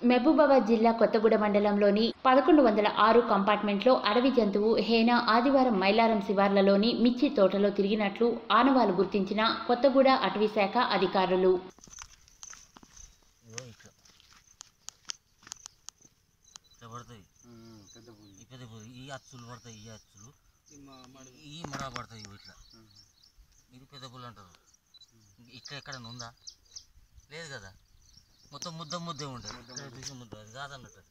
మహబూబాబాద్ జిల్లా కొత్తగూడ మండలంలోని 1106 కంపార్ట్మెంట్లో అడవి జంతువు హేన ఆదివారం మైలారం శివార్లలోని మిర్చి తోటలో తిరిగినట్లు ఆనవాలు గుర్తించిన కొత్తగూడ అటవీశాఖ అధికారులు. ఇక్కడ ఉందా లేదు కదా, మొత్తం ముద్దే ఉంటుంది, ముద్ద అది కాదన్నట్టు.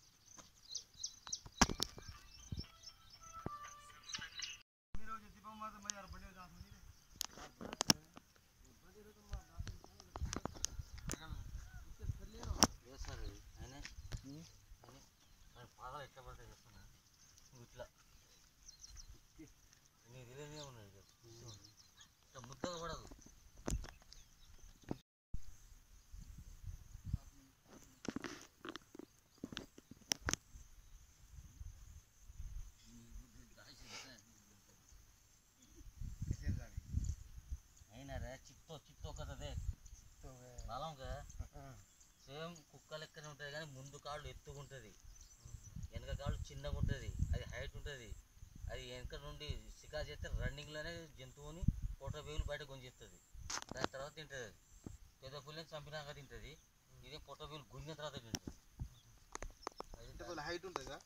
పాదాలు ఎట్లా పడతాయి చెప్తున్నా, ఇట్లా నీకు తెలియదే ఉన్నది, ఇట్లా ముద్దగా పడదు. చిట్టో కదదే బలంగా సేమ్ కుక్క లెక్కనే ఉంటుంది, కానీ ముందు కాళ్ళు ఎత్తుకుంటుంది, వెనక కాళ్ళు చిన్నగా ఉంటుంది, అది హైట్ ఉంటుంది. అది వెనక నుండి షికారు చేస్తే రన్నింగ్లోనే జంతువుని పొట్ట వేగులు బయట గుంజేస్తుంది. దాని తర్వాత తింటుంది. అది పెద్ద పుల్లని చంపినాక తింటుంది, ఇదే పొట్ట వేగులు గుంజిన తర్వాత తింటుంది. అది హైట్ ఉంటుందా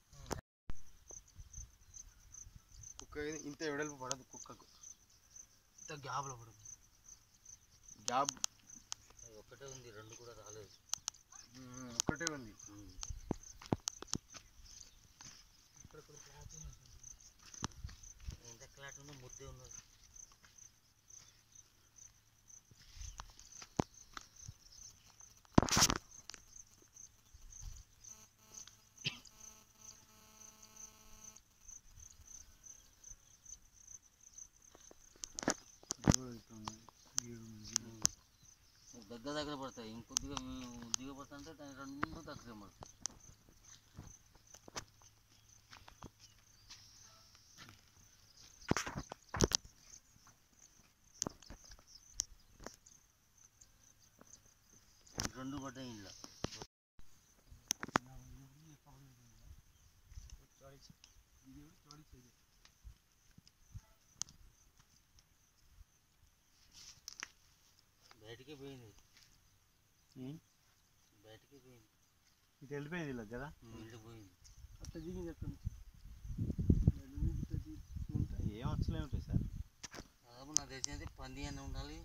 కుక్క? ఇంత వెడల్పు పడదు కుక్కకు, ఇంత గ్యాప్లో పడదు. గ్యాప్ ఒక్కటే ఉంది, రెండు కూడా రాలేదు. ఒక్కటే ఉంది. ఎంత క్లాట్ ఉందో ముద్దే ఉన్నది. దగ్గర పడతాయి, ఇంకొద్దిగా దిగ పడుతుంటే దాని రెండు దగ్గర పడతాయి. రెండు పడ్డాయి ఇంట్లో. బయటికి పోయింది, బయటికి పోయింది, ఇటు వెళ్ళిపోయింది ఇలా కదా, వెళ్ళిపోయింది. అట్లా దిగింది. ఎక్కడ ఏం వచ్చలే ఉంటాయి సార్. దాదాపు నాకు తెలిసినది పంది అని ఉండాలి.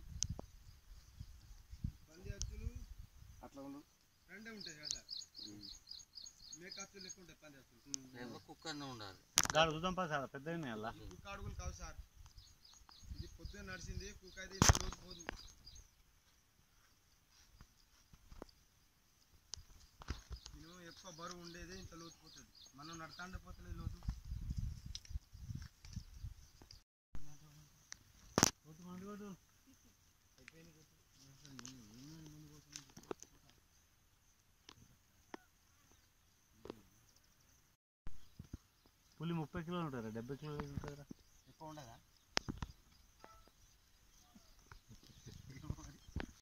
పంది అచ్చులు అట్లా ఉండవు, రెండే ఉంటాయి కదా సార్. మేక అచ్చులు ఎక్కువ ఉంటాయి, పంది అచ్చులు. లేదా కుక్క అన్న ఉండాలి. గాడు చూద్దాం పా సార్, పెద్ద కుక్క అడుగులు కావు సార్. ఇది పొద్దున్న నడిచింది, కుక్క అయితే ఇంత లోతు పోదు. నేను ఎక్కువ బరువు ఉండేది ఇంత లోతు పోతుంది, మనం నడతాండే పోతలేదు లోతు. పులి 30 కిలోలు ఉంటారా, 70 కిలోలు ఉంటారా? ఎక్కువ ఉండదా?